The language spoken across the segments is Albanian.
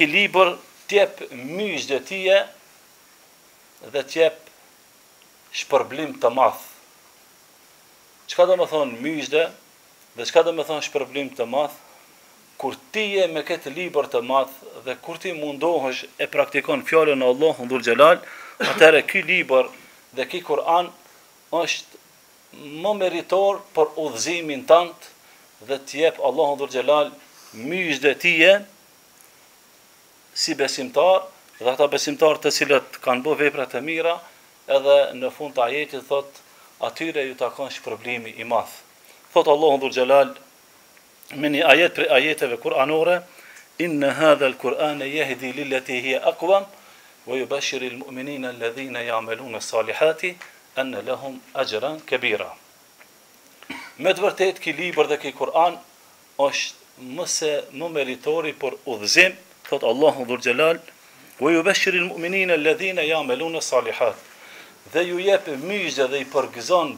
ki libër t'jep myshde tije dhe t'jep shpërblim të madh. Çka do të thonë myshde dhe çka do të thonë shpërblim të madh? Kur ti je me këtë libër të madh dhe kur ti mundohesh e praktikon fjalën e Allahut dhul xhelal, atëherë ky libër dhe ky Kur'an është më meritor për udhëzimin tënd dhe t'jep Allahu dhul xhelal myshde tije si besimtar, dhe ata besimtar të cilët kanë bërë vepra të mira, edhe në fund të ajetit thot atyre ju takon shpërblimi i madh. Thot Allahu dhul xhelal me një ajet për ajeteve kuranore, inna hadha al-Qur'ana yahdi lillati hiya aqwam wa yubashshiru al-mu'minina alladhina ya'maluna as-salihati anna lahum ajran kabira. Me të vërtet ky libër dhe ky Kur'an është më meritori për udhëzim, thot Allahu dhul xhelal, wa yubashshiru al-mu'minina alladhina ya'maluna as-salihat. Dhe ju jep myshje dhe i përgëzon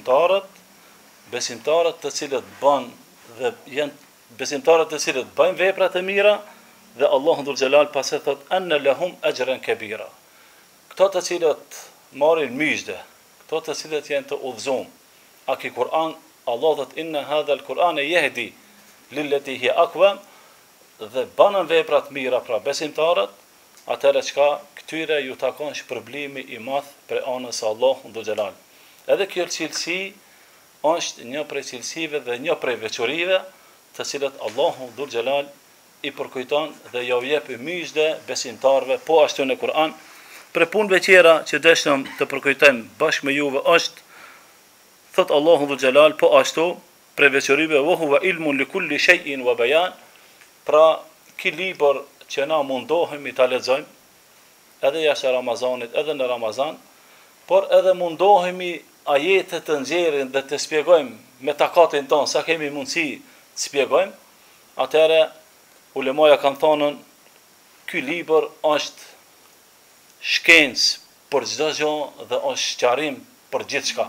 besimtarët të cilët bën dhe janë besimtarët të cilët bëjnë vepra të mira dhe Allahu dhul xhelal pastaj thot anna lahum ajran kabira. Këto të cilët marrin myshje, këto të cilët janë të udhëzuar. A ky Kur'an Allah thot inna hadha al-Qur'ana yahdi lillati hiya aqwam dhe banën vepra të mira pra besimtarët, atëherë çka këtyre ju takon shpërblimi i madh për anës së Allahut dhul xhelal. Edhe kjo cilësi është një prej cilësive dhe një prej veçorive të cilët Allahu dhul xhelal i përkujton dhe ja jep myshde besimtarëve, po ashtu në Kur'an. Për punëve tjera që dëshëm të përkujtojmë bashkë me juve është thot Allahu dhul xhelal po ashtu prej veçorive wa huwa ilmun li kulli shay'in wa bayan, pra ky libër që na mundohemi ta lexojmë edhe jashtë Ramazanit, edhe në Ramazan, por edhe mundohemi ajetet të nxjerrin dhe të shpjegojmë me takatin tonë sa kemi mundësi të shpjegojmë, atëherë ulemaja kanë thonën ky libër është shkencë për çdo gjë dhe është sqarim për gjithçka.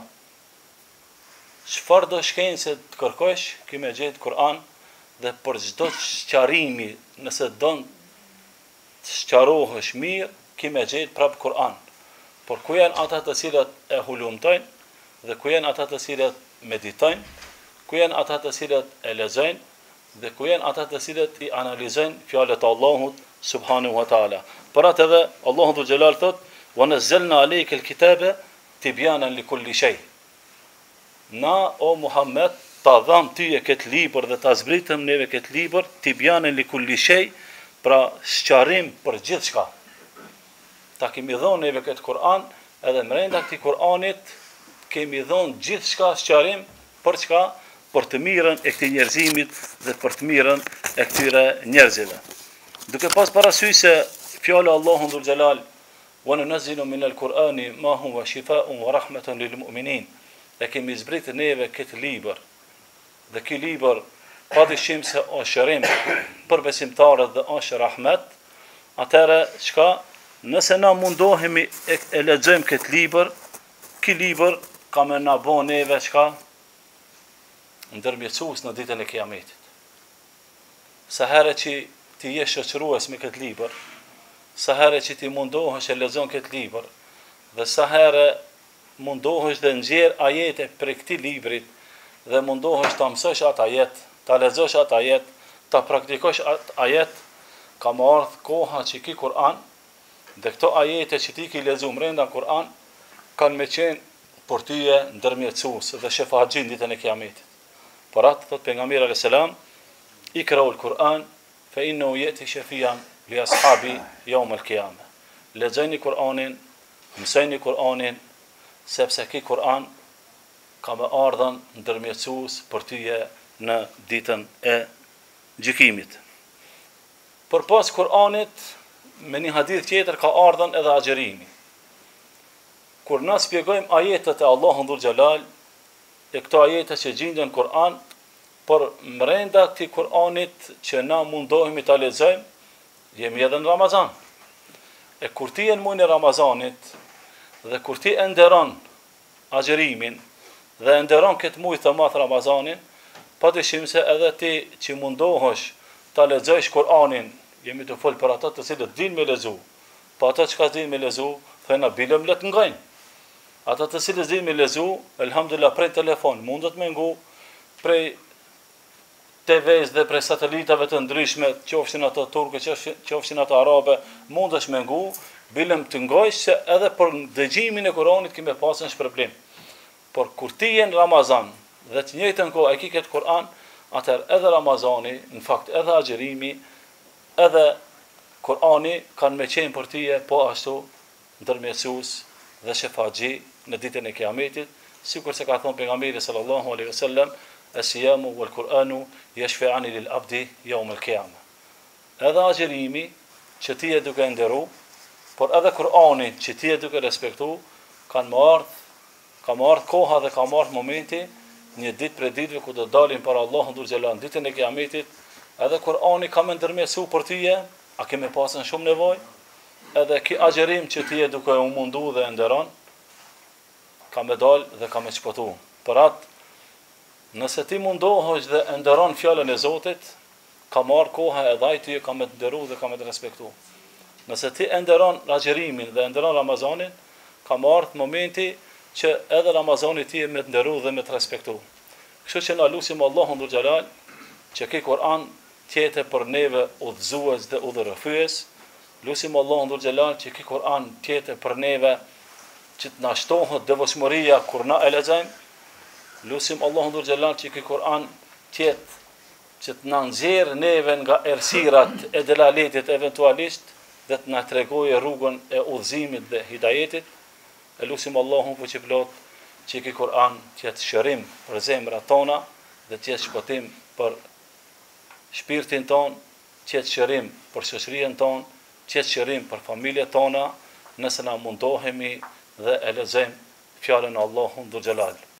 Çfarë do shkencë të kërkosh, ky me gjetë Kur'an dhe për çdo sqarimi, nëse don të sqarohesh mirë, ky me gjetë prap Kur'an. Por ku janë ata të cilët e hulumtojnë dhe ku janë ata të cilët meditojnë, ku janë ata të cilët e lexojnë dhe ku janë ata të cilët i analizojnë fjalët e Allahut subhanahu wa taala. Për atë edhe Allahu dhul xhelal thot: "Wa nazzalna alayka al-kitaba tibyanan li kulli shay." Na o Muhammed ta dham tyje këtë libër dhe ta zbritëm neve këtë libër tibyanan li kulli shay, pra sqarim për gjithçka. Ta kemi dhënë neve këtë Kur'an, edhe brenda këtij Kur'anit kemi dhënë gjithçka sqarim për çka? Për të mirën e këtij njerëzimit dhe për të mirën e këtyre njerëzve. Duke pas parasysh se fjala Allahu dhul xhelal wa nunazzilu min al-Qur'ani ma huwa shifaa'un wa rahmatun lil mu'minin. E kemi zbritë neve këtë libër. Dhe ky libër padyshim se është shërim për besimtarët dhe është rahmet. Atëherë çka? Nëse na mundohemi e lexojmë këtë libër, ky libër ka më na bën neve çka? Ndërmjetësues në ditën e Kiametit. Sa herë që ti je shoqërues me këtë libër, sa herë që ti mundohesh e lexon këtë libër, dhe sa herë mundohesh dhe nxjerr ajete për këtë librit dhe mundohesh ta mësosh atë ajet, ta lexosh atë ajet, ta praktikosh atë ajet, ka më ardhur koha që ky Kur'an dhe këto ajete që ti ke lexuar brenda Kur'an kanë me qenë për tyje ndërmjetësues dhe shefaxhin ditën e Kiametit. Por atë thot pejgamberi alayhis salam, ikra'ul Kur'an fa innahu yati shafian li ashabi yawm al-qiyamah. Lexojini Kur'anin, mësojini Kur'anin, sepse ky Kur'an ka më ardhën ndërmjetësues për tyje në ditën e gjykimit. Por pas Kur'anit, me një hadith tjetër ka ardhën edhe agjerimi. Kur na shpjegojmë ajetet e Allahut dhul xhelal, e këto ajete që gjenden në Kur'an, por brenda këtij Kur'anit që na mundohemi ta lexojmë, jemi edhe në Ramazan. E kur ti je në muajin e Ramazanit dhe kur ti e nderon agjerimin dhe e nderon këtë muaj të madh Ramazanin, padyshim se edhe ti që mundohesh ta lexosh Kur'anin jemi të folë për ata të cilët din me lezu. Po ata që ka din me lezu, thëna bilëm let ngajnë. Ata të cilët din me lezu, elhamdulillah prej telefon, mundet me ngu, prej TV-s dhe prej satelitave të ndryshme, qofshin ato turke, qofshin ato arabe, mundesh me ngu, bilëm të ngojsh se edhe për dëgjimin e Kuranit kime pasën shpërblim. Por kur ti je në Ramazan dhe të njëjtën kohë e ki këtë Kur'an, atëherë edhe Ramazani, në fakt edhe agjerimi, edhe Kur'ani kanë me qenë për tije, po ashtu ndërmjetësues dhe shefaxhi në ditën e Kiametit, sikur se ka thënë pejgamberi sallallahu alaihi wasallam, as-siyamu wal Qur'anu yashfa'ani lil abdi yawm al-qiyamah. Edhe agjerimi që ti je duke nderu, por edhe Kur'ani që ti je duke respektu, ka marrë koha dhe ka marrë momenti, një ditë për ditëve ku do dalim para Allahut dhul xhelal ditën e Kiametit, edhe Kur'ani ka më ndërmjetësu për tyje, a kemi pasën shumë nevojë, edhe ki agjerim që ti je duke u mundu dhe nderon, ka me dal dhe ka me shpëtu. Për atë, nëse ti mundohesh dhe nderon fjalën e Zotit, ka marrë koha edhe ai ty ka me të nderu dhe ka me të respektu. Nëse ti nderon agjerimin dhe nderon Ramazanin, ka marrë momenti që edhe Ramazani ti me të nderu dhe me të respektu. Kështu që na lutim Allahun dhul xhelal që ky Kur'an tjetë për neve udhëzues dhe udhërrëfyes. Lutim Allahun dhul xhelal që ky Kur'an tjetë për neve që të na shtohet devotshmëria kur na e lexojmë. Lutim Allahun dhul xhelal që ky Kur'an tjetë që të na nxjerrë neve nga errësirat e delaletit eventualisht dhe të na tregojë rrugën e udhëzimit dhe hidajetit. E lutim Allahun fuqiplot që ky Kur'an të jetë shërim për zemrat tona dhe të jetë shpëtim për shpirtin ton, të jetë shërim për shoqërinë tonë, të jetë shërim për familjet tona, nëse na mundohemi dhe e lexojmë fjalën e Allahut dhul xhelal.